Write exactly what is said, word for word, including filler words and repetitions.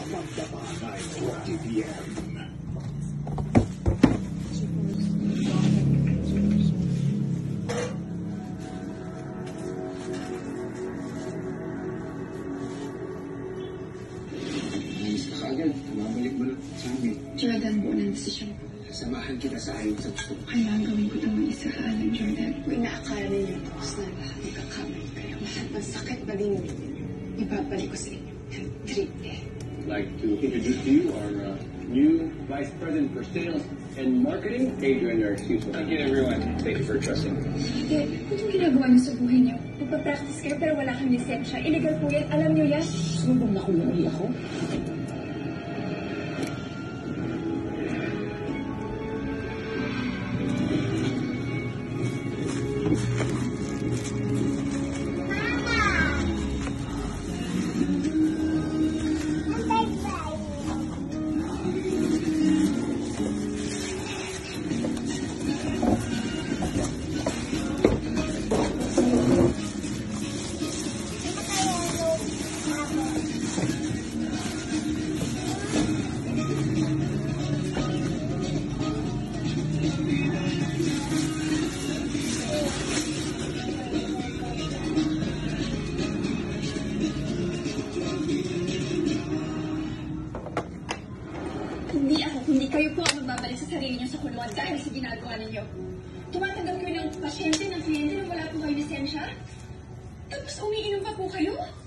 magdapa nine forty p m Agad, tumabalik-balik sa amin. Jordan, buo ng desisyon ko. Samahan kita sa ayon sa gusto ko. Kailangan gawin ko ito mag-isa ka alam, Jordan. Kung inaakala ninyo tapos na lahat, nagkakamali kayo. Lahat ng sakit na dinigin ninyo, ibabalik ko sa inyo ng triple. I'd like to introduce to you our uh, new Vice President for Sales and Marketing, Adrian Arcus. Thank you, everyone. Thank you for trusting me. Hindi, ito yung ginagawa niyo sa buhay niyo. Magpa-practice kayo pero wala kang lisensya. Illegal po yan. Alam niyo yan? Sino bang nakulungi ako? Hindi ako, hindi kayo po ang magbabalik sa sarili niyo sa kulungan dahil sa ginagawa ninyo. Tumatanggap kayo ng pasyente, ng kliyente na wala po kayo lisensya? Tapos umiinom pa po kayo?